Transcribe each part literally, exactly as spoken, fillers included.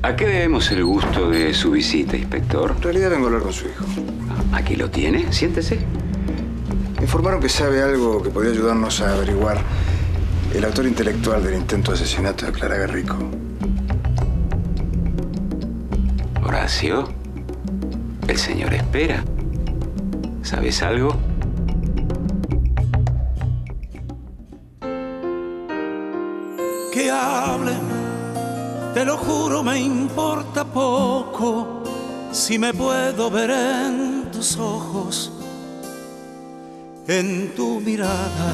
¿A qué debemos el gusto de su visita, inspector? En realidad vengo a hablar con su hijo. ¿Aquí lo tiene? Siéntese. Me informaron que sabe algo que podría ayudarnos a averiguar el autor intelectual del intento de asesinato de Clara Garrico. Horacio, el señor espera. ¿Sabes algo? Que hablen, te lo juro, me importa poco si me puedo ver en tus ojos, en tu mirada,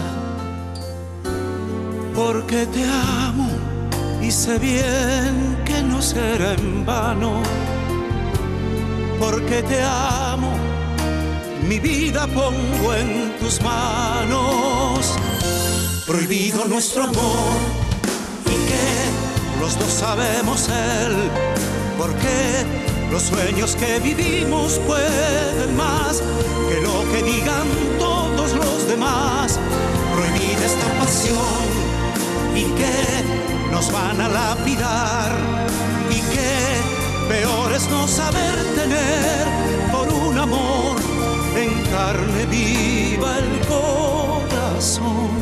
porque te amo y sé bien que no será en vano, porque te amo, mi vida pongo en tus manos. Prohibido nuestro amor y que los dos sabemos él, porque los sueños que vivimos pueden más que lo que digan todos los demás. Prohibida esta pasión y que nos van a lapidar, y que peor es no saber tener por un amor en carne viva el corazón.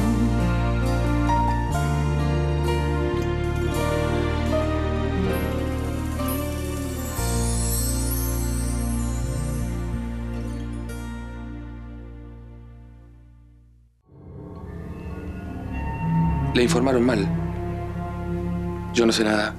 Le informaron mal. Yo no sé nada.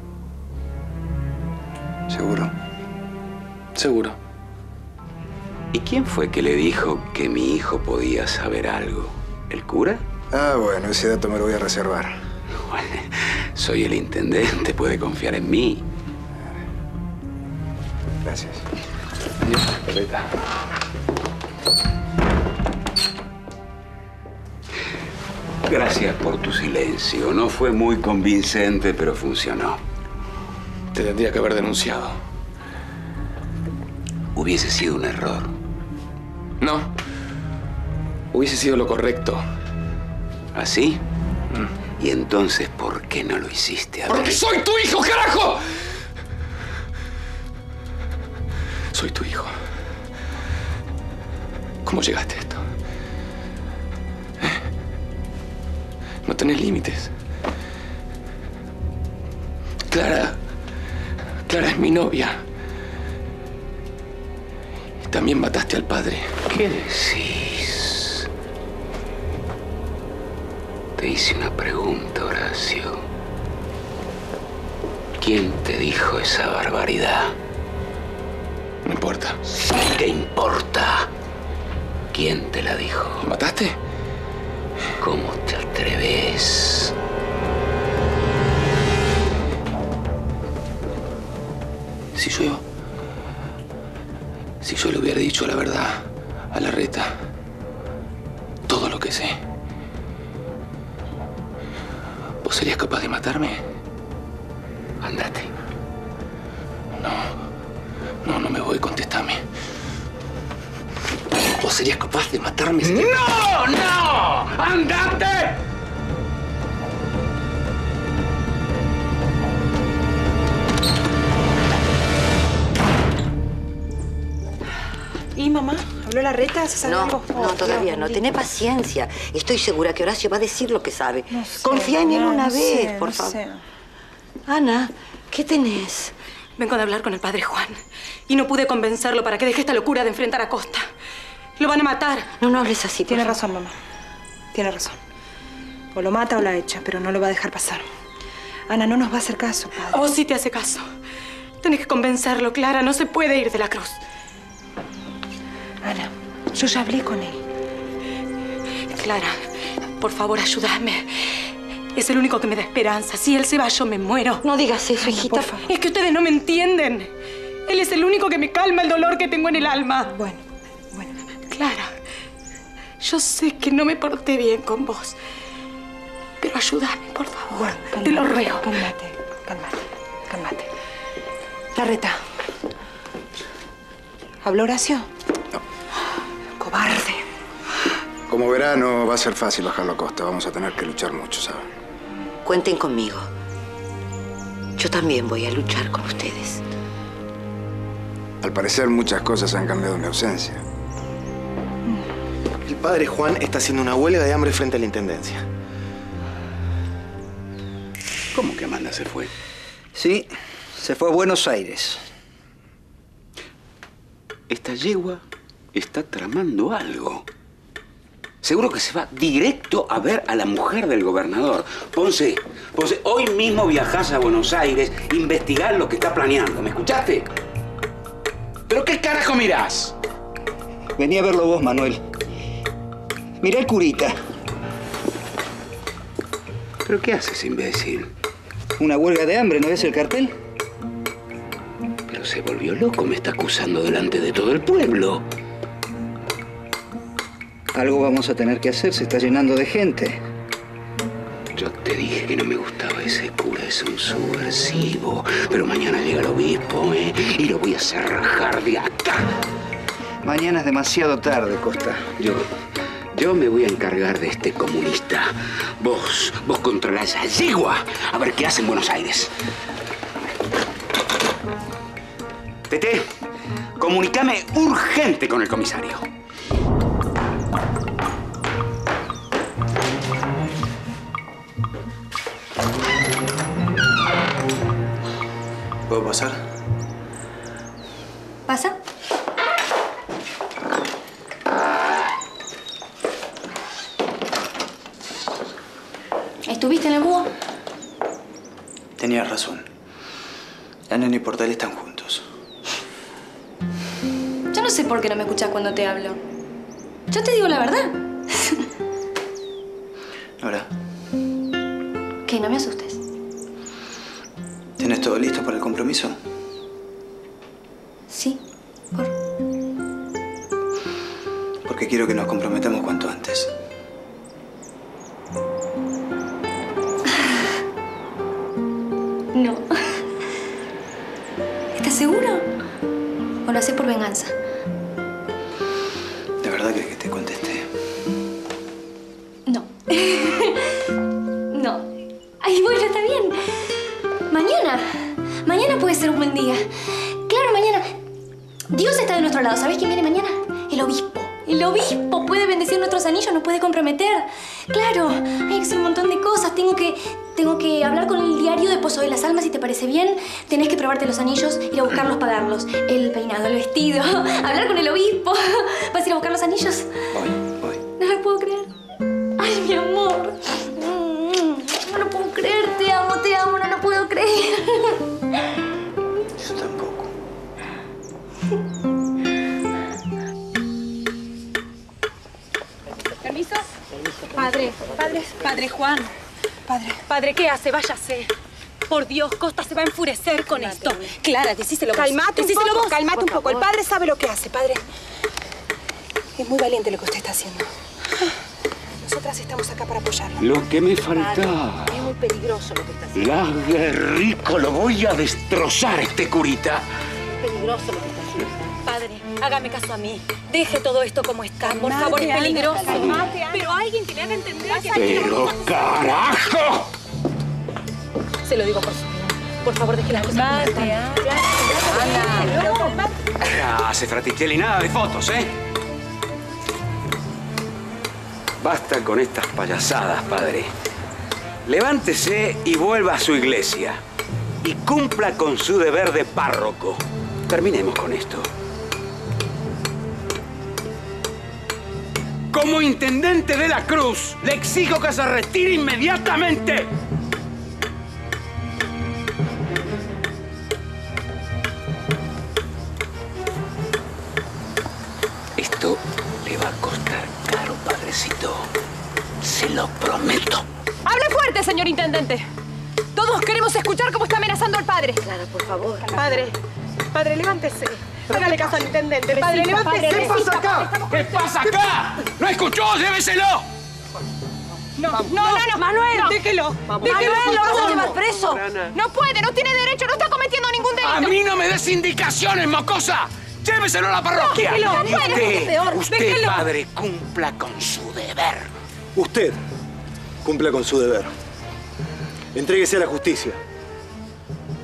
¿Seguro? Seguro. ¿Y quién fue que le dijo que mi hijo podía saber algo? ¿El cura? Ah, bueno, ese dato me lo voy a reservar. Bueno, soy el intendente, puede confiar en mí. Gracias. Adiós, Perrita. Gracias por tu silencio. No fue muy convincente, pero funcionó. Te tendría que haber denunciado. Hubiese sido un error. No. Hubiese sido lo correcto. ¿Así? Mm. ¿Y entonces por qué no lo hiciste? A ver. ¡Porque soy tu hijo, carajo! Soy tu hijo. ¿Cómo llegaste a esto? ¿Eh? No tenés límites. Clara... Clara es mi novia. Y también mataste al padre. ¿Qué decís? Te hice una pregunta, Horacio. ¿Quién te dijo esa barbaridad? No importa. Sí, ¿qué importa? ¿Quién te la dijo? ¿Lo mataste? ¿Cómo te atreves? Si yo... Si yo le hubiera dicho la verdad a Larreta, todo lo que sé, ¿vos serías capaz de matarme? Andate. No, no, no me voy, contestame. ¿Vos serías capaz de matarme? Si ¡No, no! ¡Andate! ¿Y mamá? ¿Habló Larreta? ¿Se sabe no, algo? No, Oh, todavía Dios, no. Dios. Tené paciencia. Estoy segura que Horacio va a decir lo que sabe. No sé, Confía en él no, una no vez, sé, por no favor. sé. Ana, ¿qué tenés? Vengo de hablar con el padre Juan y no pude convencerlo para que deje esta locura de enfrentar a Costa. Lo van a matar. No, no hables así. Tiene razón, mamá. Tiene razón. O lo mata o la echa, pero no lo va a dejar pasar. Ana, no nos va a hacer caso, padre. Oh, sí te hace caso. Tenés que convencerlo, Clara. No se puede ir de la cruz. Ana, yo ya hablé con él. Clara, por favor, ayúdame. Es el único que me da esperanza. Si él se va, yo me muero. No digas eso, Ana, hijita. por favor. Es que ustedes no me entienden. Él es el único que me calma el dolor que tengo en el alma. Bueno, bueno. Clara, yo sé que no me porté bien con vos. Pero ayúdame, por favor. Bueno, cálmate, te lo ruego. Cálmate, cálmate, cálmate. Larreta. ¿Habló Horacio? No. Cobarde. Como verá, no va a ser fácil bajarlo a Costa. Vamos a tener que luchar mucho, ¿saben? Cuenten conmigo. Yo también voy a luchar con ustedes. Al parecer muchas cosas han cambiado en mi ausencia. El padre Juan está haciendo una huelga de hambre frente a la intendencia. ¿Cómo que Amanda se fue? Sí, se fue a Buenos Aires. Esta yegua está tramando algo. Seguro que se va directo a ver a la mujer del gobernador. Ponce, Ponce, hoy mismo viajás a Buenos Aires, investigás lo que está planeando. ¿Me escuchaste? ¿Pero qué carajo mirás? Vení a verlo vos, Manuel. Mirá el curita. ¿Pero qué haces, imbécil? Una huelga de hambre, ¿no ves el cartel? Pero se volvió loco, me está acusando delante de todo el pueblo. Algo vamos a tener que hacer, se está llenando de gente. Yo te dije que no me gustaba ese cura, es un subversivo. Pero mañana llega el obispo, ¿eh? Y lo voy a hacer rajar de acá. Mañana es demasiado tarde, Costa. Yo, yo me voy a encargar de este comunista. Vos, vos controlás a esa yegua. A ver qué hace en Buenos Aires. Tete, comunícame urgente con el comisario. ¿Puedo pasar? ¿Pasa? ¿Estuviste en el búho? Tenías razón. La nena y Portal están juntos. Yo no sé por qué no me escuchás cuando te hablo. Yo te digo la verdad. Nora, ¿Qué? No me asustes. ¿tenés todo listo para el compromiso? Sí, por... Porque quiero que nos comprometamos cuanto antes. No. ¿Estás seguro? ¿O lo haces por venganza? ¿De verdad querés que te conteste? No. No. Ay, bueno, está bien. Mañana. Mañana puede ser un buen día. Claro, mañana. Dios está de nuestro lado. ¿Sabés quién viene mañana? El obispo. El obispo puede bendecir nuestros anillos, nos puede comprometer. Claro, hay que hacer un montón de cosas. Tengo que, tengo que hablar con el diario de Pozo de las Almas, si te parece bien. Tenés que probarte los anillos, ir a buscarlos, pagarlos. El peinado, el vestido. Hablar con el obispo. ¿Vas a ir a buscar los anillos? Voy, voy. No lo puedo creer. Ay, mi amor. No lo puedo creer. Te amo, te amo. No lo puedo creer. Yo tampoco. ¿Permiso? Padre, padre, padre Juan. Padre. Padre, ¿qué hace? Váyase. Por Dios, Costa se va a enfurecer con esto. Clara, decíselo vos. Calmate un Decíselo poco, vos. calmate un Por poco. El favor. padre sabe lo que hace, padre. Es muy valiente lo que usted está haciendo. Nosotras estamos acá para apoyarlo. Lo que me faltaba. Es muy peligroso lo que está haciendo. La Guerrico, lo voy a destrozar este curita. Es peligroso lo que está haciendo. Padre, hágame caso a mí. Deje todo esto como está. Por Calmate, favor, es Ana, peligroso. calmate, Ana. Pero alguien que le haga entender que... ¡Pero carajo! Se lo digo por su bien. Por favor, deje las cosas como están. Ya hace Fraticelli, nada de fotos, ¿eh? Basta con estas payasadas, padre. Levántese y vuelva a su iglesia. Y cumpla con su deber de párroco. Terminemos con esto. Como intendente de la Cruz, le exijo que se retire inmediatamente. Esto le va a costar caro, padrecito. Se lo prometo. ¡Hable fuerte, señor intendente! Todos queremos escuchar cómo está amenazando al padre. Clara, por favor. Padre, padre, levántese. Hágale caso al intendente. Padre, Besito, levántese. padre, ¿Qué pasa acá? ¿Qué pasa acá? ¿No escuchó? ¡Lléveselo! No, no, no, no. Manuel, no. Déjelo. Déjelo. Manuel, ¿lo vas a ¿Cómo? llevar preso? No puede, no tiene derecho, no está cometiendo ningún delito. ¡A mí no me des indicaciones, mocosa! ¡Lléveselo a la parroquia! déjelo, y padre, usted, es peor. usted, Déjelo. padre, cumpla con su deber. Usted cumpla con su deber. Entréguese a la justicia.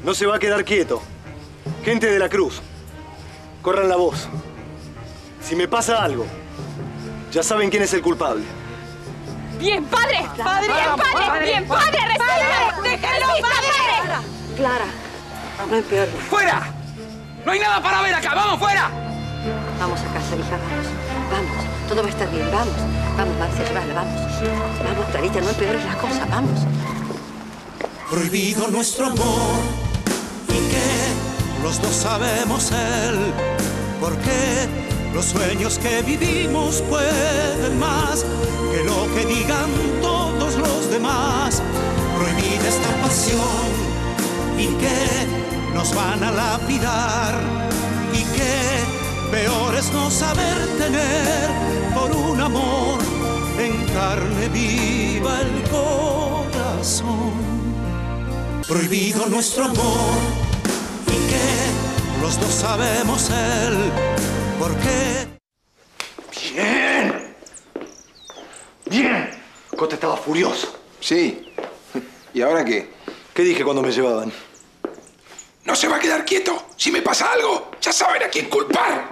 no se va a quedar quieto. Gente de la Cruz, corran la voz. Si me pasa algo, ya saben quién es el culpable. ¡Bien, padre! ¡Padre! ¡Bien, padre! ¡Bien, padre! ¡Recibe! ¡Déjalo, padre! Clara, no empeores. ¡Fuera! ¡No hay nada para ver acá! ¡Vamos, fuera! Vamos a casa, hija, vamos. Vamos, todo va a estar bien, vamos. Vamos, Marcia, llévala, vamos. Vamos, Clarita, no empeores las cosas, vamos. Prohibido nuestro amor y que los dos sabemos él. Porque los sueños que vivimos pueden más que lo que digan todos los demás. Prohibida esta pasión y que nos van a lapidar y que peor es no saber tener por un amor en carne viva el corazón. Prohibido nuestro amor y que los dos sabemos él. ¿Por qué? ¡Bien! ¡Bien! Costa estaba furioso. Sí. ¿Y ahora qué? ¿Qué dije cuando me llevaban? No se va a quedar quieto. Si me pasa algo, ya saben a quién culpar.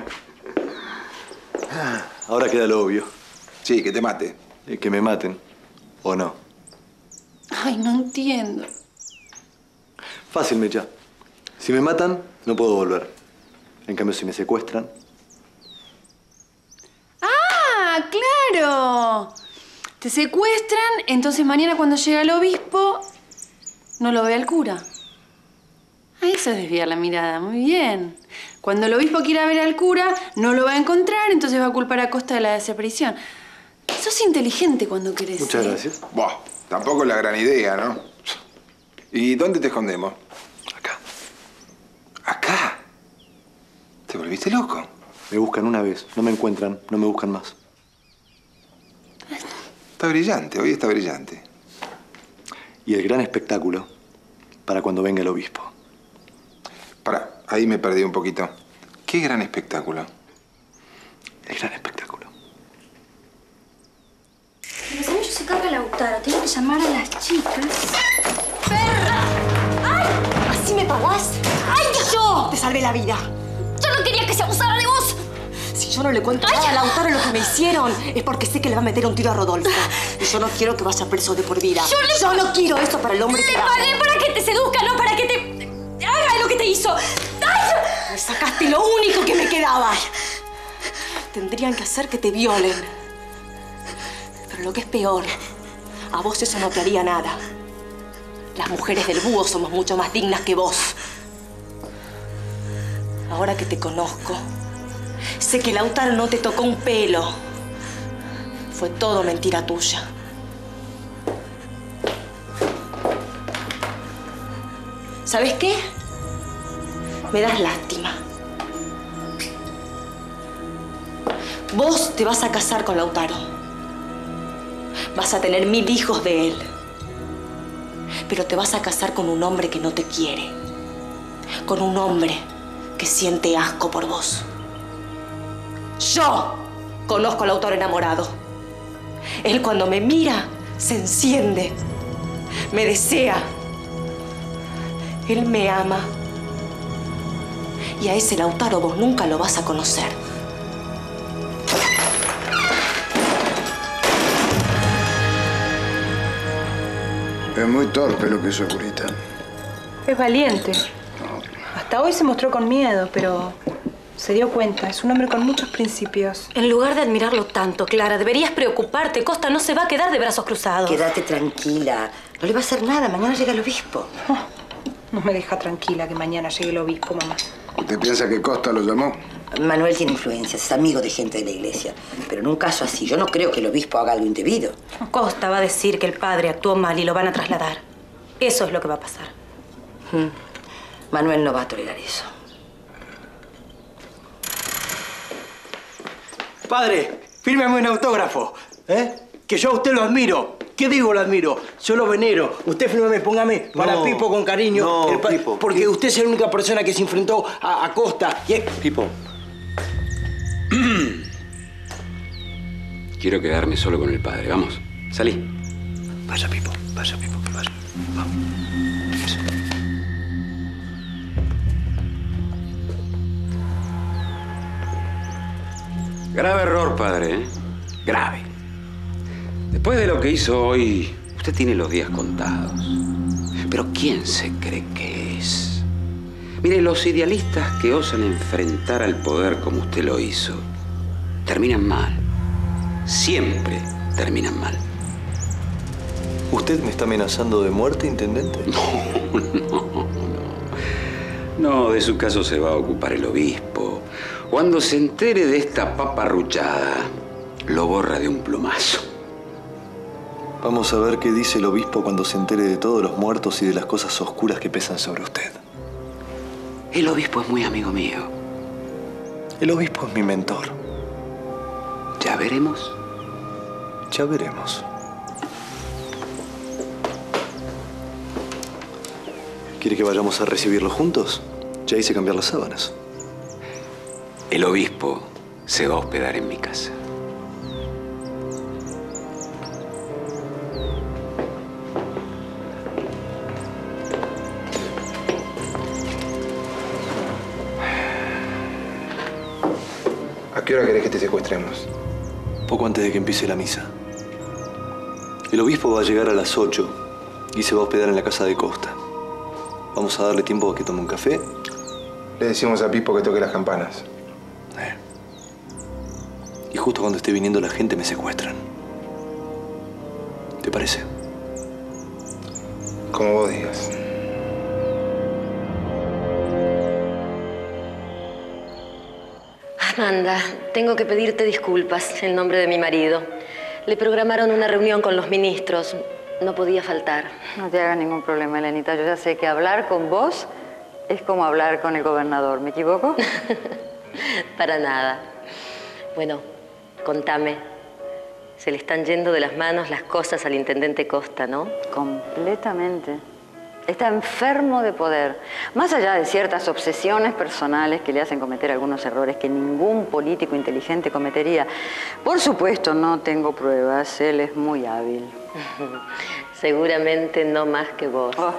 Ahora queda lo obvio. Sí, que te mate. Eh, que me maten. ¿O no? Ay, no entiendo. Fácil, Mecha. Si me matan, no puedo volver. En cambio, si me secuestran... ¡Ah, claro! Te secuestran, entonces mañana cuando llega el obispo, no lo ve al cura. Ah, eso es desviar la mirada. Muy bien. Cuando el obispo quiera ver al cura, no lo va a encontrar, entonces va a culpar a Costa de la desaparición. Sos inteligente cuando querés. Muchas ¿eh? gracias. Buah, tampoco es la gran idea, ¿no? ¿Y dónde te escondemos? Acá. ¿Acá? ¿Te volviste loco? Me buscan una vez, no me encuentran, no me buscan más. Está brillante, hoy está brillante. Y el gran espectáculo para cuando venga el obispo. Pará, ahí me perdí un poquito. ¿Qué gran espectáculo? El gran espectáculo. Los anillos se carga Lautaro. Tengo que llamar a las chicas. ¡Perra! ¡Ay! ¿Así me pagás? ¡Ay, yo! Te salvé la vida. Yo no quería que se abusara de vos. Si yo no le cuento nada a Lautaro lo que me hicieron, es porque sé que le va a meter un tiro a Rodolfo. Y yo no quiero que vaya preso de por vida. Yo, le... yo no quiero eso para el hombre le que amo. pagué para que te seduzca, no para que te haga lo que te hizo. ¡Ay! Me sacaste lo único que me quedaba. Tendrían que hacer que te violen. Pero lo que es peor, a vos eso no te haría nada. Las mujeres del búho somos mucho más dignas que vos. Ahora que te conozco, sé que Lautaro no te tocó un pelo. Fue todo mentira tuya. ¿Sabes qué? Me das lástima. Vos te vas a casar con Lautaro. Vas a tener mil hijos de él. Pero te vas a casar con un hombre que no te quiere. Con un hombre que siente asco por vos. Yo conozco al Lautaro enamorado. Él cuando me mira, se enciende. Me desea. Él me ama. Y a ese Lautaro vos nunca lo vas a conocer. Es muy torpe lo que hizo Curita. Es valiente. Hasta hoy se mostró con miedo, pero se dio cuenta. Es un hombre con muchos principios. En lugar de admirarlo tanto, Clara, deberías preocuparte. Costa no se va a quedar de brazos cruzados. Quédate tranquila. No le va a hacer nada. Mañana llega el obispo. Oh, no me deja tranquila que mañana llegue el obispo, mamá. ¿Usted piensa que Costa lo llamó? Manuel tiene influencias, es amigo de gente de la iglesia. Pero en un caso así, yo no creo que el obispo haga algo indebido. Costa va a decir que el padre actuó mal y lo van a trasladar. Eso es lo que va a pasar. Hmm. Manuel no va a tolerar eso. Padre, fírmeme un autógrafo, ¿eh? Que yo a usted lo admiro. ¿Qué digo lo admiro? Yo lo venero. Usted fírmeme, póngame para No, Pipo con cariño. no, el pa- Pipo, Porque Pipo. usted es la única persona que se enfrentó a, a Costa. Y es... Pipo. Quiero quedarme solo con el padre. Vamos, salí. Vaya, Pipo. Vaya, Pipo. Vaya. Vamos. Grave error, padre, ¿eh? Grave. Después de lo que hizo hoy, usted tiene los días contados. Pero ¿quién se cree que es? Mire, los idealistas que osan enfrentar al poder como usted lo hizo, terminan mal. Siempre terminan mal. ¿Usted me está amenazando de muerte, intendente? No, no, no. No, de su caso se va a ocupar el obispo. Cuando se entere de esta paparruchada, lo borra de un plumazo. Vamos a ver qué dice el obispo cuando se entere de todos los muertos y de las cosas oscuras que pesan sobre usted. El obispo es muy amigo mío. El obispo es mi mentor. ¿Ya veremos? Ya veremos. ¿Quiere que vayamos a recibirlo juntos? Ya hice cambiar las sábanas. El obispo se va a hospedar en mi casa. ¿A qué hora querés que te secuestremos? Poco antes de que empiece la misa. El obispo va a llegar a las ocho y se va a hospedar en la casa de Costa. Vamos a darle tiempo a que tome un café. Le decimos a Pipo que toque las campanas. Eh. Y justo cuando esté viniendo la gente me secuestran. ¿Te parece? Como vos digas. Amanda, tengo que pedirte disculpas en nombre de mi marido. Le programaron una reunión con los ministros. No podía faltar. No te hagas ningún problema, Elenita. Yo ya sé que hablar con vos es como hablar con el gobernador. ¿Me equivoco? Para nada. Bueno, contame. Se le están yendo de las manos las cosas al intendente Costa, ¿no? Completamente. Está enfermo de poder. Más allá de ciertas obsesiones personales que le hacen cometer algunos errores que ningún político inteligente cometería. Por supuesto, no tengo pruebas. Él es muy hábil. Seguramente no más que vos. Oh.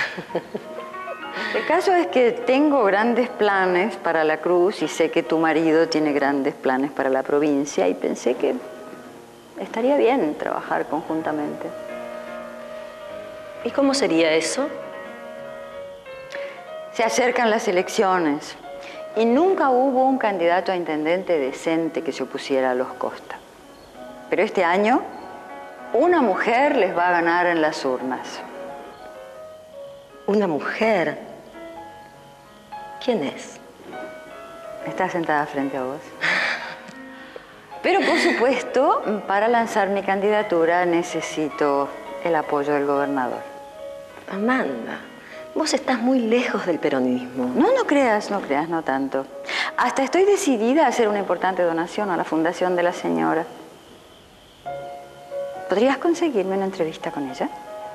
El caso es que tengo grandes planes para la Cruz y sé que tu marido tiene grandes planes para la provincia y pensé que estaría bien trabajar conjuntamente. ¿Y cómo sería eso? Se acercan las elecciones y nunca hubo un candidato a intendente decente que se opusiera a los Costa. Pero este año, una mujer les va a ganar en las urnas. ¿Una mujer? ¿Quién es? Está sentada frente a vos. Pero, por supuesto, para lanzar mi candidatura necesito el apoyo del gobernador. Amanda, vos estás muy lejos del peronismo. No, no creas, no creas, no tanto. Hasta estoy decidida a hacer una importante donación a la fundación de la señora. ¿Podrías conseguirme una entrevista con ella?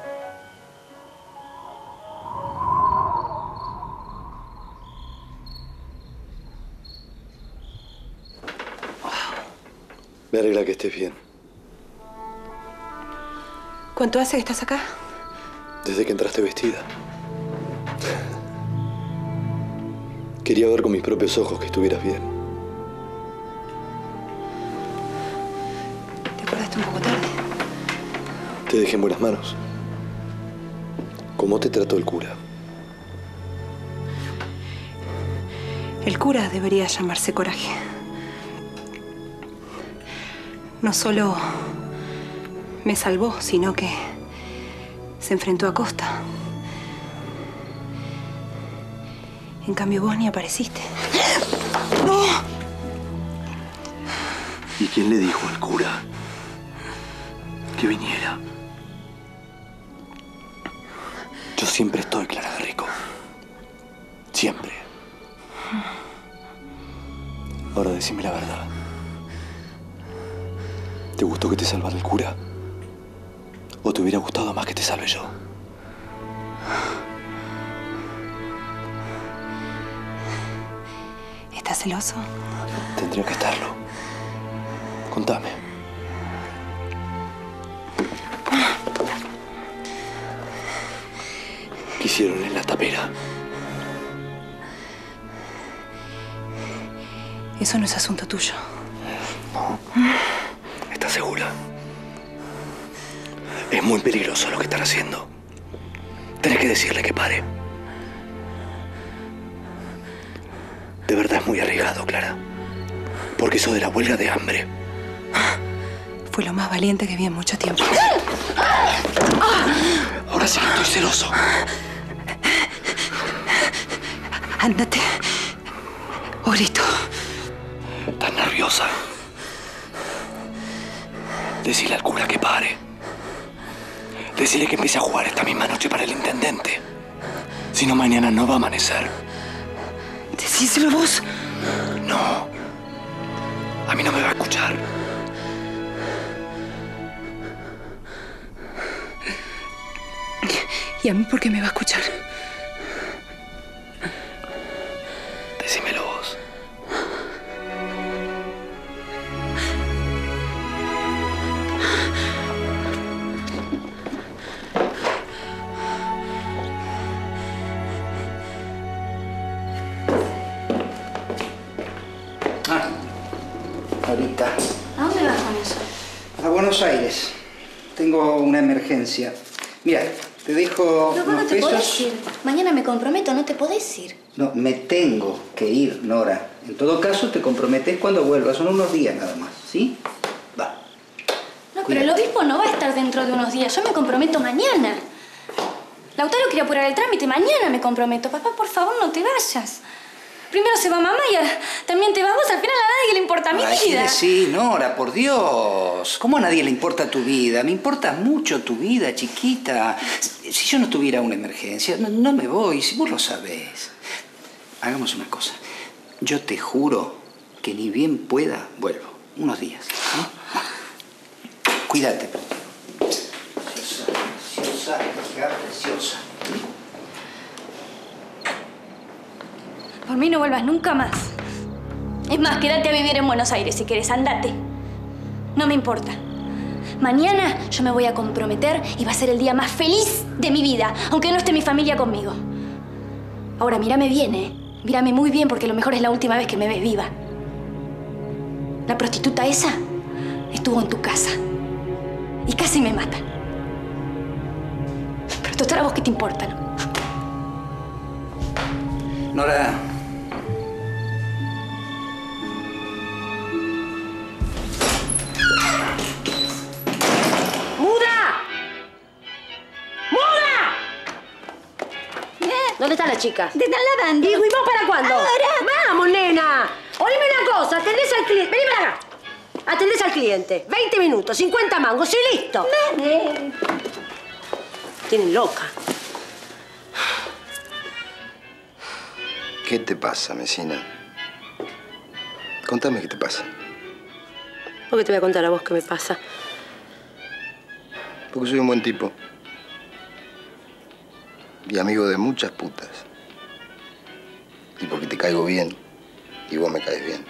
Me arregla que estés bien. ¿Cuánto hace que estás acá? Desde que entraste vestida. Quería ver con mis propios ojos que estuvieras bien. ¿Te acordaste un poco tarde? Te dejé en buenas manos. ¿Cómo te trató el cura? El cura debería llamarse Coraje. No solo me salvó, sino que se enfrentó a Costa. En cambio, vos ni apareciste. ¡No! ¿Y quién le dijo al cura que viniera? Yo siempre estoy, Clara de Rico. Siempre. Ahora decime la verdad. ¿Te gustó que te salvara el cura? ¿O te hubiera gustado más que te salve yo? ¿Estás celoso? Tendría que estarlo. Contame. ¿Qué hicieron en la tapera? Eso no es asunto tuyo. ¿Estás segura? Es muy peligroso lo que están haciendo. Tenés que decirle que pare. De verdad es muy arriesgado, Clara. Porque eso de la huelga de hambre. Fue lo más valiente que vi en mucho tiempo. Ahora sí que estoy celoso. Ándate. O grito. ¿Estás nerviosa? Decile al cura que pare. Decile que empiece a jugar esta misma noche para el intendente. Si no, mañana no va a amanecer. Decíselo vos. No. A mí no me va a escuchar. ¿Y a mí por qué me va a escuchar? Decímelo vos. Ah, ahorita. ¿A dónde vas con eso? A Buenos Aires. Tengo una emergencia. Mira, te dejo Pero vos no unos te podés pesos. ir. Mañana me comprometo, no te podés ir. No, me tengo que ir, Nora. En todo caso, te comprometes cuando vuelvas. Son unos días nada más, ¿sí? Va. No, pero el obispo no va a estar dentro de unos días. Yo me comprometo mañana. Lautaro quiere apurar el trámite. Mañana me comprometo. Papá, por favor, no te vayas. Primero se va mamá y ahora también te vas vos. Al final a nadie le importa mi Ay, ¿qué vida. decís, Nora? Por Dios. ¿Cómo a nadie le importa tu vida? Me importa mucho tu vida, chiquita. Si yo no tuviera una emergencia, no, no me voy. Si vos lo sabés. Hagamos una cosa. Yo te juro que ni bien pueda, vuelvo. Unos días. ¿No? Cuídate. Preciosa, preciosa, hija preciosa. Por mí no vuelvas nunca más. Es más, quédate a vivir en Buenos Aires si quieres. Andate. No me importa. Mañana yo me voy a comprometer y va a ser el día más feliz de mi vida, aunque no esté mi familia conmigo. Ahora, mírame bien, ¿eh? Mírame muy bien porque a lo mejor es la última vez que me ves viva. La prostituta esa estuvo en tu casa y casi me mata. Pero total, ¿a vos qué te importa, no? Nora. ¡Muda! ¡Muda! ¿Dónde está la chica? Te están lavando. ¿Y vos para cuándo? Ahora. ¡Vamos, nena! Oíme una cosa, atendés al cliente. Vení para acá. Atendés al cliente. veinte minutos, cincuenta mangos y listo. Mami. Tienen loca. ¿Qué te pasa, Mesina? Contame qué te pasa. ¿Por qué te voy a contar a vos qué me pasa? Porque soy un buen tipo. Y amigo de muchas putas. Y porque te caigo bien. Y vos me caes bien.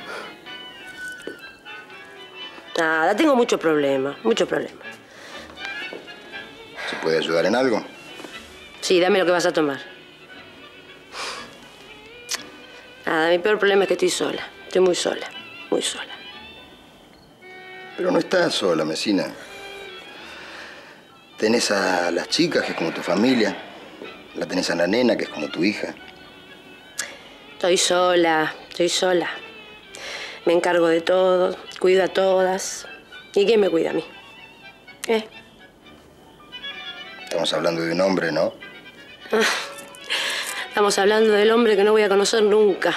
Nada, tengo muchos problemas, muchos problemas. ¿Se puede ayudar en algo? Sí, dame lo que vas a tomar. Nada, mi peor problema es que estoy sola. Estoy muy sola, muy sola. Pero no estás sola, Mesina. Tenés a las chicas, que es como tu familia. La tenés a la nena, que es como tu hija. Estoy sola, estoy sola. Me encargo de todo, cuido a todas. ¿Y quién me cuida a mí? ¿Eh? Estamos hablando de un hombre, ¿no? Ah, estamos hablando del hombre que no voy a conocer nunca.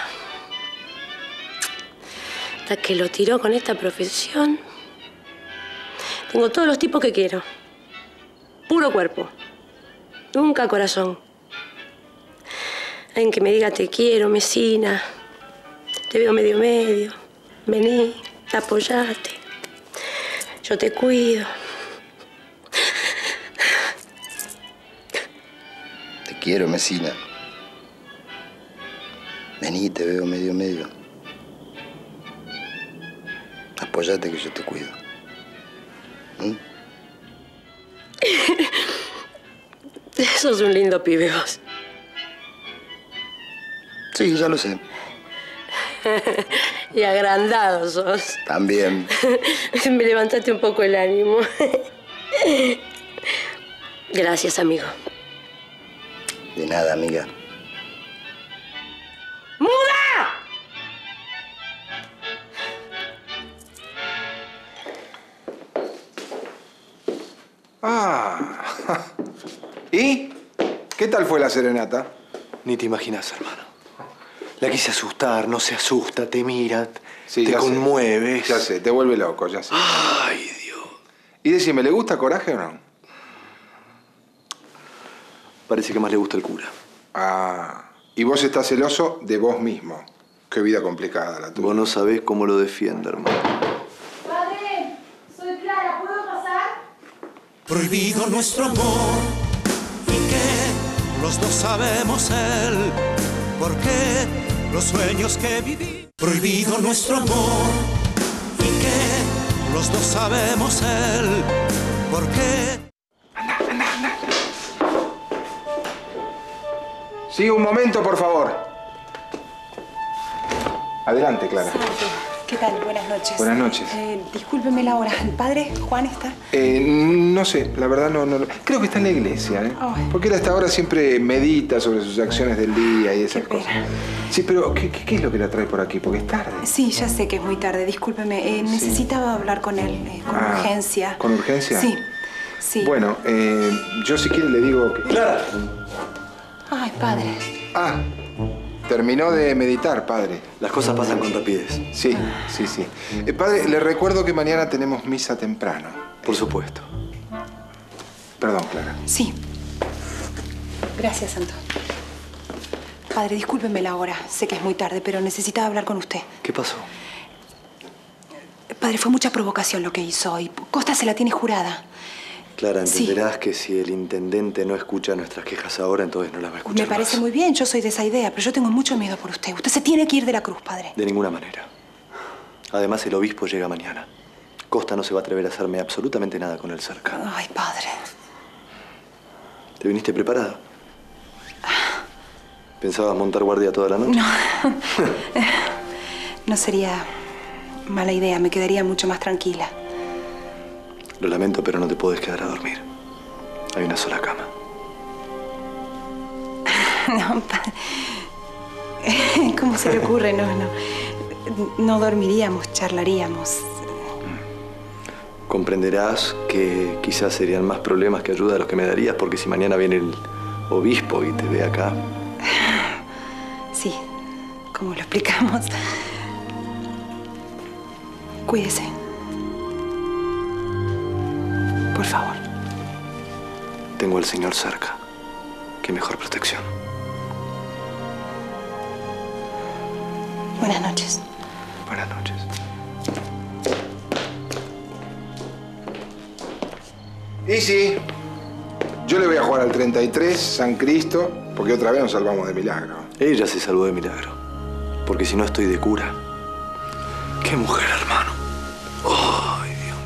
Hasta que lo tiró con esta profesión. Tengo todos los tipos que quiero. Puro cuerpo. Nunca corazón. Alguien que me diga te quiero, Mesina. Te veo medio medio. Vení, apoyate. Yo te cuido. Te quiero, Mesina. Vení, te veo medio medio. Apóyate que yo te cuido. ¿Mm? Sos un lindo pibe vos. Sí, ya lo sé. Y agrandado sos. También. Me levantaste un poco el ánimo. Gracias, amigo. De nada, amiga. ¡Muda! Ah. ¿Y? ¿Qué tal fue la serenata? Ni te imaginas, hermano. La quise asustar, no se asusta, te mira, sí, te ya conmueves. Sé, ya sé, te vuelve loco, ya sé. Ay, Dios. Y decime, ¿le gusta Coraje o no? Parece que más le gusta el cura. Ah, y vos estás celoso de vos mismo. Qué vida complicada la tuya. Vos no sabés cómo lo defiende, hermano. Padre, soy Clara, ¿puedo pasar? Prohibido nuestro amor y que los dos sabemos él, porque los sueños que viví. Prohibido nuestro amor y que los dos sabemos él, porque... Sí, un momento, por favor. Adelante, Clara. ¿Qué tal? Buenas noches. Buenas noches. Eh, discúlpeme la hora. ¿El padre Juan está? Eh, no sé, la verdad no, no... Creo que está en la iglesia, ¿eh? Ay. Porque él hasta ahora siempre medita sobre sus acciones del día y esas cosas. Sí, pero ¿qué, qué, qué es lo que la trae por aquí? Porque es tarde. Sí, ya sé que es muy tarde. Discúlpeme. Eh, necesitaba hablar con él eh, con Ah, urgencia. ¿Con urgencia? Sí, sí. Bueno, eh, yo si quiere le digo que... ¡Clara! Ay, padre. Ah, terminó de meditar, padre. Las cosas pasan con rapidez. Sí, sí, sí. Eh, padre, le recuerdo que mañana tenemos misa temprano. Por supuesto. Perdón, Clara. Sí. Gracias, Santo. Padre, discúlpeme la hora. Sé que es muy tarde, pero necesitaba hablar con usted. ¿Qué pasó? Padre, fue mucha provocación lo que hizo hoy. Costa se la tiene jurada. Clara, entenderás que si el intendente no escucha nuestras quejas ahora, entonces no las va a escuchar Me parece más. muy bien, yo soy de esa idea, pero yo tengo mucho miedo por usted. Usted se tiene que ir de la cruz, padre. De ninguna manera. Además, el obispo llega mañana. Costa no se va a atrever a hacerme absolutamente nada con él cerca. Ay, padre. ¿Te viniste preparada? ¿Pensabas montar guardia toda la noche? No. No sería mala idea, me quedaría mucho más tranquila. Lo lamento, pero no te puedes quedar a dormir. Hay una sola cama. No, padre. ¿Cómo se le ocurre? No, no. No dormiríamos, charlaríamos. Comprenderás que quizás serían más problemas que ayuda los que me darías, porque si mañana viene el obispo y te ve acá... Sí, ¿cómo lo explicamos? Cuídese. Por favor. Tengo al Señor cerca. Qué mejor protección. Buenas noches. Buenas noches. Y sí, yo le voy a jugar al treinta y tres, San Cristo, porque otra vez nos salvamos de milagro. Ella se salvó de milagro. Porque si no estoy de cura... ¡Qué mujer, hermano! ¡Ay, Dios!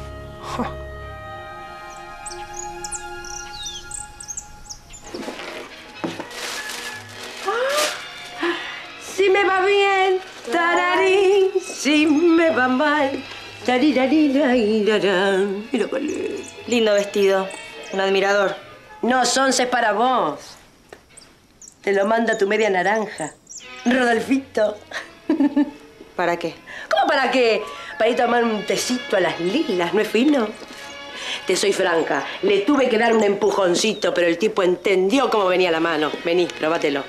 Si me va bien, tararín. Si me va mal, tarirarirarirarán. Mira, vale. Lindo vestido. Un admirador. No, Sonce, es para vos. Te lo manda tu media naranja. Rodolfito. ¿Para qué? ¿Cómo para qué? Para ir a tomar un tecito a las lilas, ¿no es fino? Te soy franca. Le tuve que dar un empujoncito, pero el tipo entendió cómo venía la mano. Vení, probátelo.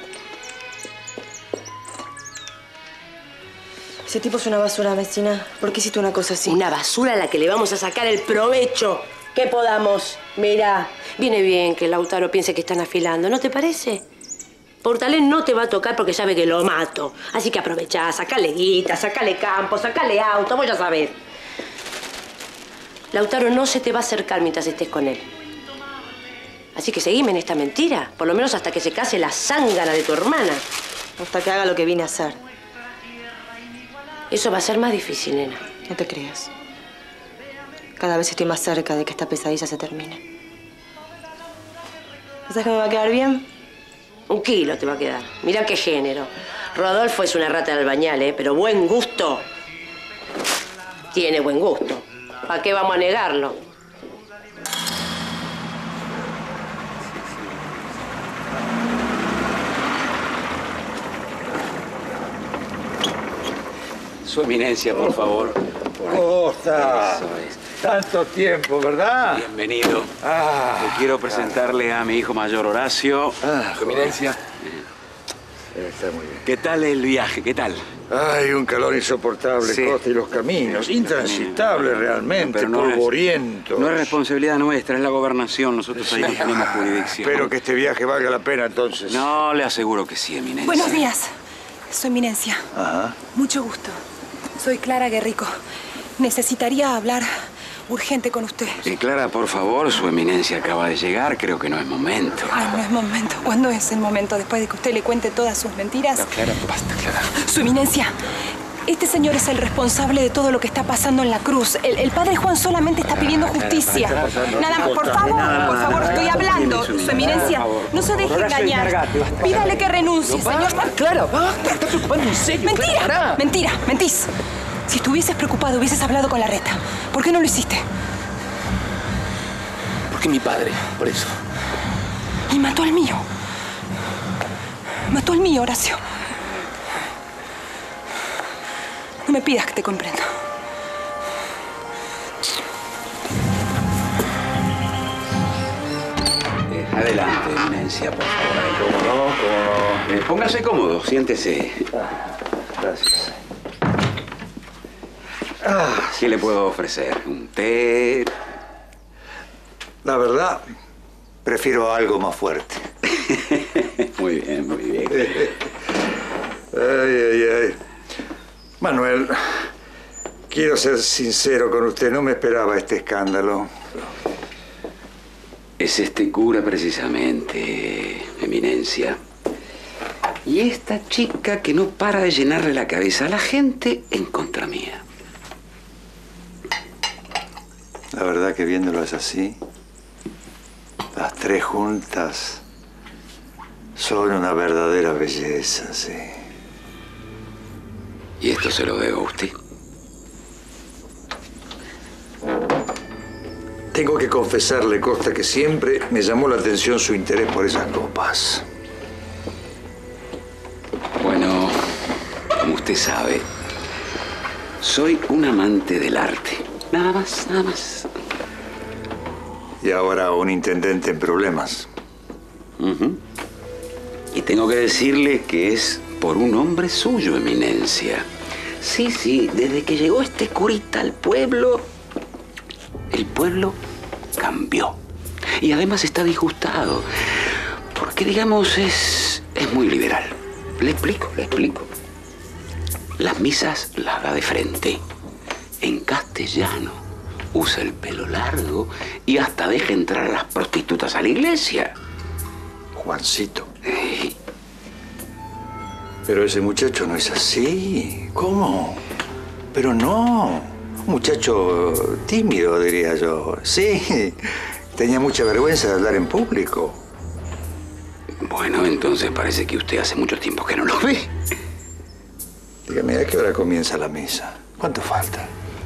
Ese tipo es una basura, vecina. ¿Por qué hiciste una cosa así? Una basura a la que le vamos a sacar el provecho que podamos. Mirá, viene bien que Lautaro piense que están afilando, ¿no te parece? Portalén no te va a tocar porque sabe que lo mato. Así que aprovechá, sacale guita, sacale campo, sacale auto, vos ya sabés. Lautaro no se te va a acercar mientras estés con él. Así que seguime en esta mentira, por lo menos hasta que se case la zángana de tu hermana. Hasta que haga lo que vine a hacer. Eso va a ser más difícil, nena. No te creas. Cada vez estoy más cerca de que esta pesadilla se termine. ¿Sabes que me va a quedar bien? Un kilo te va a quedar. Mirá qué género. Rodolfo es una rata de albañal, ¿eh? Pero buen gusto tiene buen gusto. ¿Para qué vamos a negarlo? Su eminencia, por favor. Costa. Eso es. Tanto tiempo, ¿verdad? Bienvenido. Ah, Te quiero presentarle a mi hijo mayor, Horacio. Ah, Su eminencia. Está muy bien. ¿Qué tal el viaje? ¿Qué tal? Ay, un calor insoportable, Sí. Costa, y los caminos, intransitables realmente, Pero no es- polvorientos. No es responsabilidad nuestra, es la gobernación. Nosotros ahí no tenemos jurisdicción. Espero que este viaje valga la pena, entonces. No, le aseguro que sí, eminencia. Buenos días. Soy Eminencia. Ajá. Mucho gusto. Soy Clara Guerrico. Necesitaría hablar urgente con usted. Eh, Clara, por favor, su eminencia acaba de llegar. Creo que no es momento. Ay, no es momento. ¿Cuándo es el momento? Después de que usted le cuente todas sus mentiras. No, Clara, basta, Clara. Su Eminencia, este señor es el responsable de todo lo que está pasando en la cruz. El, el padre Juan solamente está pidiendo justicia. Nada más, por favor, por favor, estoy hablando. Su Eminencia, no se deje engañar. Pídale que renuncie, señor. Clara, basta, estás preocupando en serio. Mentira, mentira, mentís. Si estuvieses preocupado, hubieses hablado con la reta. ¿Por qué no lo hiciste? Porque mi padre, por eso. Y mató al mío. Mató al mío, Horacio. No me pidas que te comprenda. Eh, adelante, eminencia, por favor. ¿Cómo no? ¿Cómo no? Eh, póngase cómodo, siéntese. Gracias. Ah, ¿qué le puedo ofrecer? ¿Un té? La verdad, prefiero algo más fuerte. Muy bien, muy bien. Ay, ay, ay. Manuel, quiero ser sincero con usted. No me esperaba este escándalo. Es este cura precisamente, eminencia. Y esta chica que no para de llenarle la cabeza a la gente en contra mía. La verdad que viéndolo es así. Las tres juntas son una verdadera belleza, sí. Y esto se lo debo a usted. Tengo que confesarle, Costa, que siempre me llamó la atención su interés por esas copas. Bueno, como usted sabe, soy un amante del arte. Nada más, nada más. Y ahora un intendente en problemas. Uh-huh. Y tengo que decirle que es por un hombre suyo, eminencia. Sí, sí, desde que llegó este curita al pueblo, el pueblo cambió. Y además está disgustado. Porque, digamos, es, es muy liberal. Le explico, le explico. Las misas las da de frente, en castellano. Usa el pelo largo y hasta deja entrar a las prostitutas a la iglesia. Juancito. Eh. Pero ese muchacho no es así. ¿Cómo? Pero no. Un muchacho tímido, diría yo. Sí. Tenía mucha vergüenza de hablar en público. Bueno, entonces parece que usted hace mucho tiempo que no lo ve. Dígame, ¿a qué hora comienza la misa? ¿Cuánto falta?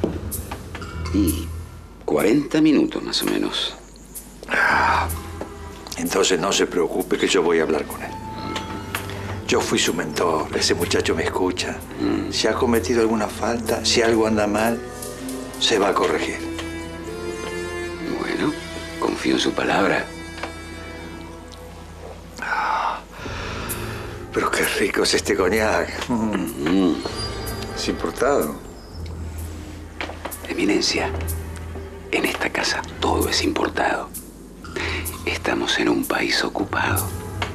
Y cuarenta minutos más o menos. Ah, entonces no se preocupe que yo voy a hablar con él. Yo fui su mentor, ese muchacho me escucha. Mm. Si ha cometido alguna falta, si algo anda mal, se va a corregir. Bueno, confío en su palabra. Ah, pero qué rico es este coñac. Mm. Mm. Es importado. Eminencia, en esta casa todo es importado. Estamos en un país ocupado.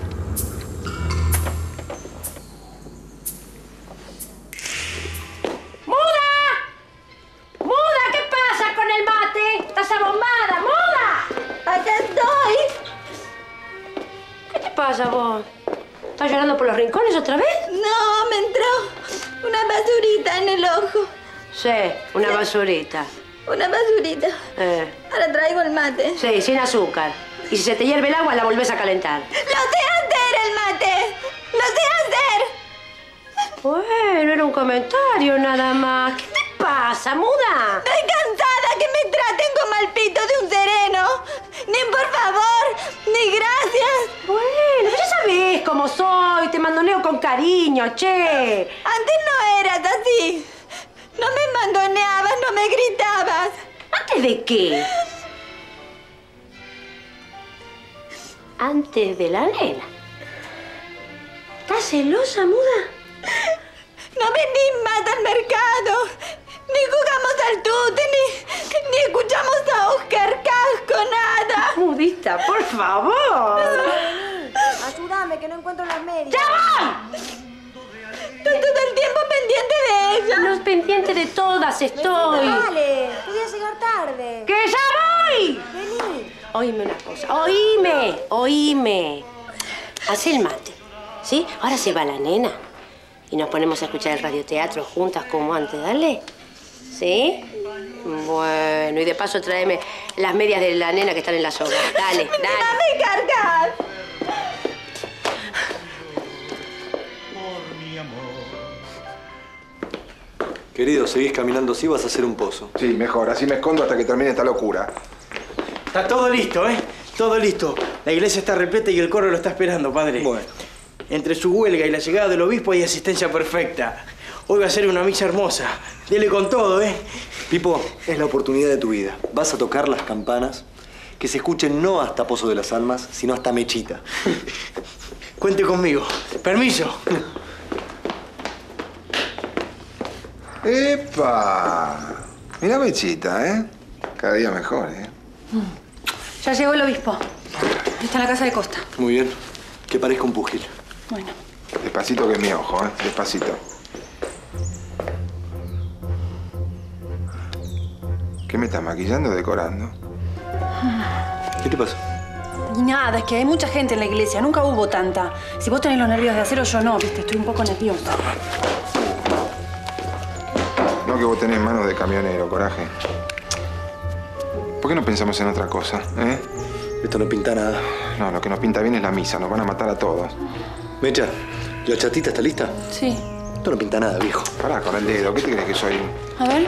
¡Muda! ¡Muda! ¿Qué pasa con el mate? ¡Estás abombada! ¡Muda! Acá estoy. ¿Qué te pasa vos? ¿Estás llorando por los rincones otra vez? No, me entró una basurita en el ojo. Sí, una basurita. Una basurita. Eh. Ahora traigo el mate. Sí, sin azúcar. Y si se te hierve el agua, la volvés a calentar. ¡Lo sé hacer el mate! ¡Lo sé hacer! Bueno, era un comentario nada más. ¿Qué te pasa, muda? Estoy cansada que me traten como al pito de un sereno. Ni por favor, ni gracias. Bueno, ya sabés cómo soy. Te mandoneo con cariño, che. Antes no eras así. No me mandoneabas, no me gritabas. ¿Antes de qué? Antes de la nena. ¿Estás celosa, muda? No venís más al mercado. Ni jugamos al tute, ni, ni escuchamos a Oscar Casco, nada. Mudita, por favor. Ayúdame, que no encuentro las medias. ¡Ya voy! Estoy todo el tiempo pendiente de ella. No, pendiente de todas estoy. Vale, voy a llegar tarde. ¡Que ya voy! Vení. Oíme una cosa. Oíme, oíme. Haz el mate, ¿sí? Ahora se va la nena. Y nos ponemos a escuchar el radioteatro juntas como antes, dale. ¿Sí? Bueno, y de paso tráeme las medias de la nena que están en la soga. Dale, dale. ¡Déjame cargar! Querido, seguís caminando así, vas a hacer un pozo. Sí, mejor. Así me escondo hasta que termine esta locura. Está todo listo, ¿eh? Todo listo. La iglesia está repleta y el coro lo está esperando, padre. Bueno. Entre su huelga y la llegada del obispo hay asistencia perfecta. Hoy va a ser una misa hermosa. Dele con todo, ¿eh? Pipo, es la oportunidad de tu vida. Vas a tocar las campanas que se escuchen no hasta Pozo de las Almas, sino hasta Mechita. Cuente conmigo. Permiso. ¡Epa! Mirá Mechita, ¿eh? Cada día mejor, ¿eh? Ya llegó el obispo. Está en la casa de Costa. Muy bien. Que parezca un púgil. Bueno. Despacito que es mi ojo, ¿eh? Despacito. ¿Qué me estás maquillando o decorando? ¿Qué te pasa? Y nada, es que hay mucha gente en la iglesia. Nunca hubo tanta. Si vos tenés los nervios de acero, yo no, viste. Estoy un poco nerviosa. No que vos tenés manos de camionero, Coraje. ¿Por qué no pensamos en otra cosa, eh? Esto no pinta nada. No, lo que nos pinta bien es la misa. Nos van a matar a todos. Mecha, ¿la chatita está lista? Sí. Esto no pinta nada, viejo. Pará con el dedo. ¿Qué te crees que soy? A ver.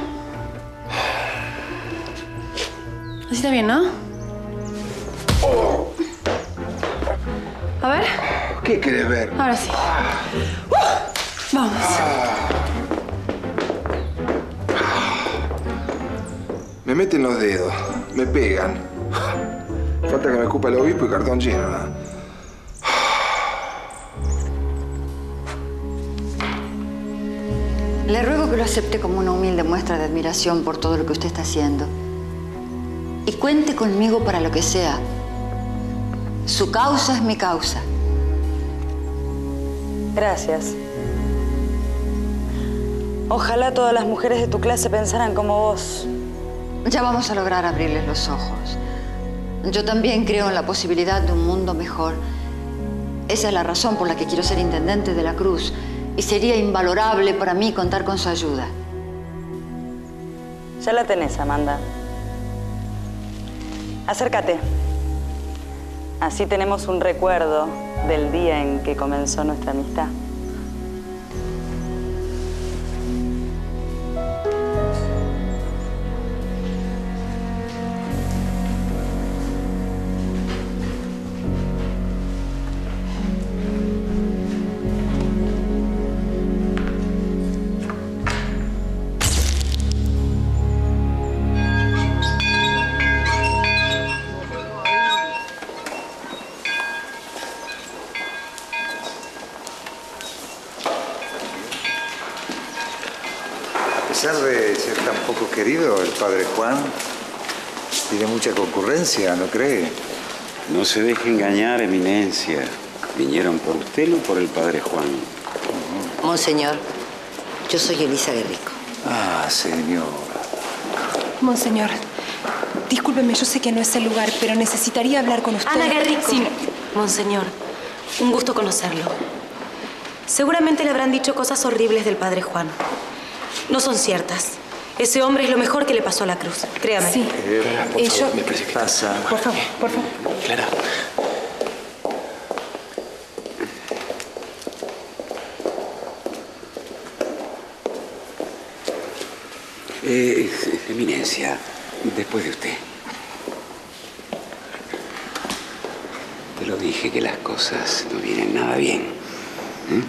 Así está bien, ¿no? Oh. A ver. ¿Qué querés ver? Ahora sí. Uh, vamos. Me meten los dedos. Me pegan. Falta que me ocupe el obispo y cartón lleno, ¿no? Le ruego que lo acepte como una humilde muestra de admiración por todo lo que usted está haciendo. Y cuente conmigo para lo que sea. Su causa es mi causa. Gracias. Ojalá todas las mujeres de tu clase pensaran como vos. Ya vamos a lograr abrirles los ojos. Yo también creo en la posibilidad de un mundo mejor. Esa es la razón por la que quiero ser intendente de la Cruz. Y sería invalorable para mí contar con su ayuda. Ya la tenés, Amanda. Acércate. Así tenemos un recuerdo del día en que comenzó nuestra amistad. A pesar de ser tan poco querido, el padre Juan tiene mucha concurrencia, ¿no cree? No se deje engañar, eminencia. ¿Vinieron por usted o por el padre Juan? Monseñor, yo soy Elisa Guerrico. Ah, señor. Monseñor, discúlpeme, yo sé que no es el lugar, pero necesitaría hablar con usted. Ana Guerrico. Sí. Monseñor, un gusto conocerlo. Seguramente le habrán dicho cosas horribles del padre Juan. No son ciertas. Ese hombre es lo mejor que le pasó a la Cruz. Créame. Sí. Eh, por Eh, favor, yo- me parece que pasa. Por favor, por favor. Clara. Eminencia, después de usted. Te lo dije que las cosas no vienen nada bien. ¿Mm?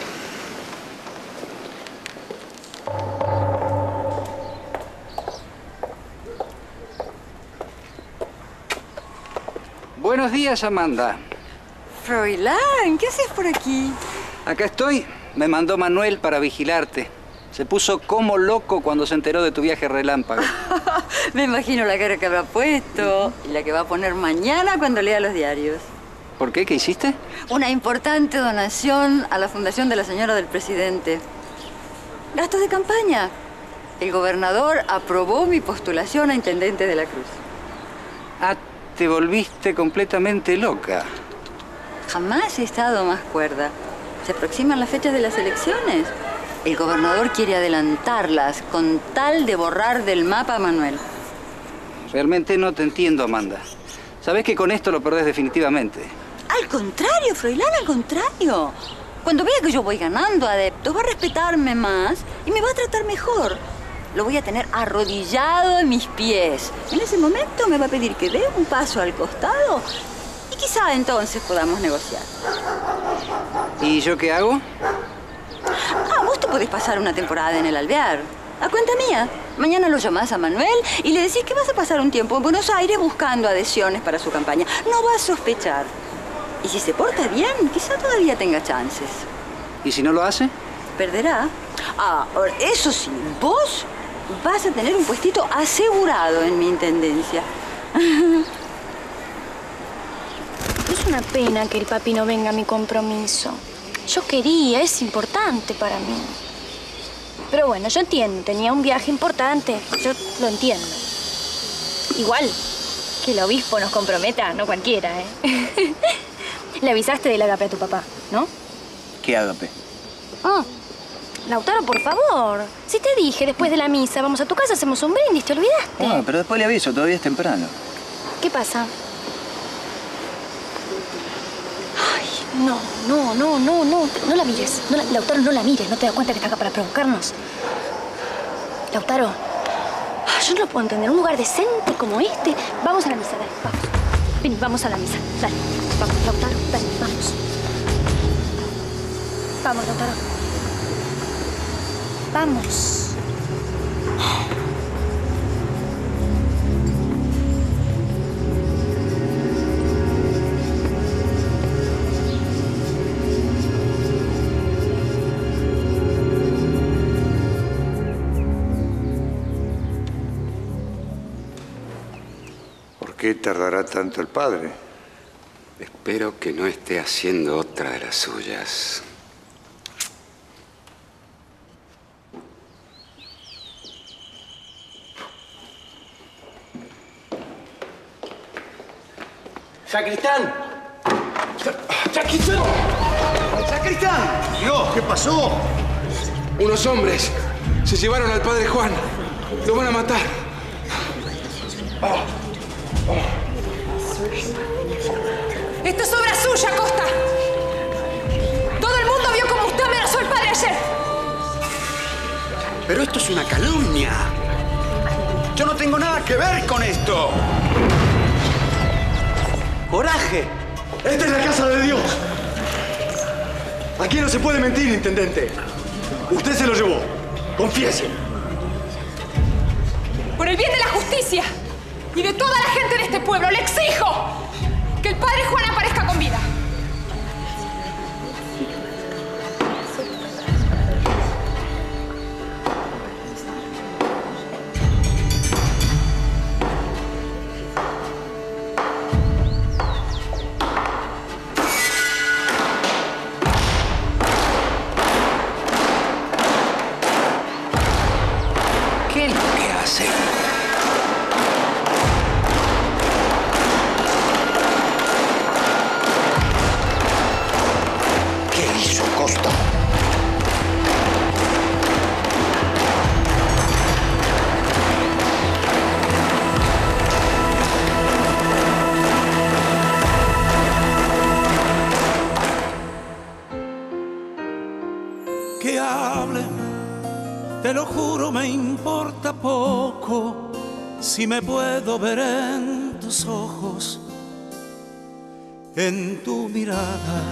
Buenos días, Amanda. Froilán, ¿qué haces por aquí? Acá estoy. Me mandó Manuel para vigilarte. Se puso como loco cuando se enteró de tu viaje relámpago. Me imagino la cara que habrá puesto y la que va a poner mañana cuando lea los diarios. ¿Por qué? ¿Qué hiciste? Una importante donación a la Fundación de la Señora del Presidente. Gastos de campaña. El gobernador aprobó mi postulación a intendente de la Cruz. Ah, te volviste completamente loca. Jamás he estado más cuerda. Se aproximan las fechas de las elecciones. El gobernador quiere adelantarlas con tal de borrar del mapa a Manuel. Realmente no te entiendo, Amanda. Sabés que con esto lo perdés definitivamente. Al contrario, Froilán, al contrario. Cuando vea que yo voy ganando adeptos, va a respetarme más y me va a tratar mejor. Lo voy a tener arrodillado en mis pies. En ese momento me va a pedir que dé un paso al costado y quizá entonces podamos negociar. ¿Y yo qué hago? Ah, vos te podés pasar una temporada en el Alvear. A cuenta mía. Mañana lo llamás a Manuel y le decís que vas a pasar un tiempo en Buenos Aires buscando adhesiones para su campaña. No va a sospechar. Y si se porta bien, quizá todavía tenga chances. ¿Y si no lo hace? Perderá. Ah, eso sí, vos vas a tener un puestito asegurado en mi intendencia. Es una pena que el papi no venga a mi compromiso. Yo quería, es importante para mí. Pero bueno, yo entiendo, tenía un viaje importante. Yo lo entiendo. Igual, que el obispo nos comprometa, no cualquiera, ¿eh? Le avisaste del ágape a tu papá, ¿no? ¿Qué ágape? Ah, Lautaro, por favor. Si te dije, después de la misa, vamos a tu casa, hacemos un brindis, ¿te olvidaste? Ah, pero después le aviso, todavía es temprano. ¿Qué pasa? Ay, no, no, no, no, no. No la mires. No la, Lautaro, no la mires. ¿No te das cuenta que está acá para provocarnos? Lautaro, yo no lo puedo entender. Un lugar decente como este. Vamos a la misa, dale, vamos. Vení, vamos a la misa. Dale, vamos, Lautaro, dale, vamos. Vamos, Lautaro. Vamos. ¿Por qué tardará tanto el padre? Espero que no esté haciendo otra de las suyas. ¡Sacristán! ¡Sacristán! ¡Sacristán! Dios, ¿qué pasó? Unos hombres se llevaron al padre Juan. Lo van a matar. Oh. Oh. Esto es obra suya, Costa. Todo el mundo vio cómo usted amenazó al padre ayer. Pero esto es una calumnia. Yo no tengo nada que ver con esto. ¡Coraje! Esta es la casa de Dios. Aquí no se puede mentir, intendente. Usted se lo llevó. Confiese. Por el bien de la justicia y de toda la gente de este pueblo, le exijo que el padre Juan aparezca con vida. ¿Qué es lo que hace? Te lo juro, me importa poco si me puedo ver en tus ojos, en tu mirada,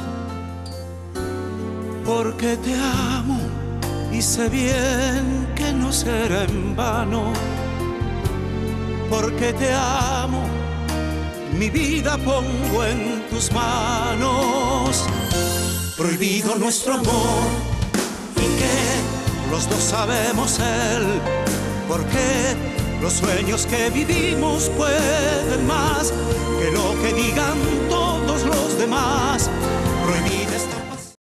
porque te amo y sé bien que no será en vano, porque te amo, mi vida pongo en tus manos. Prohibido nuestro amor y que los dos sabemos él, porque los sueños que vivimos pueden más que lo que digan todos los demás. Prohibida esta